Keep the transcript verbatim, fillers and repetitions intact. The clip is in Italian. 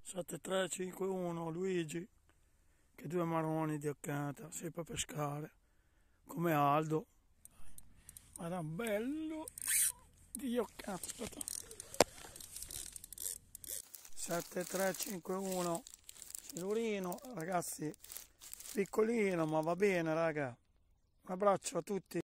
sette tre cinque uno Luigi, che due maroni di occata, sei per pescare, come Aldo. Guarda, bello di occata, aspetta. sette tre cinque uno Silurino, ragazzi, piccolino ma va bene raga. Un abbraccio a tutti.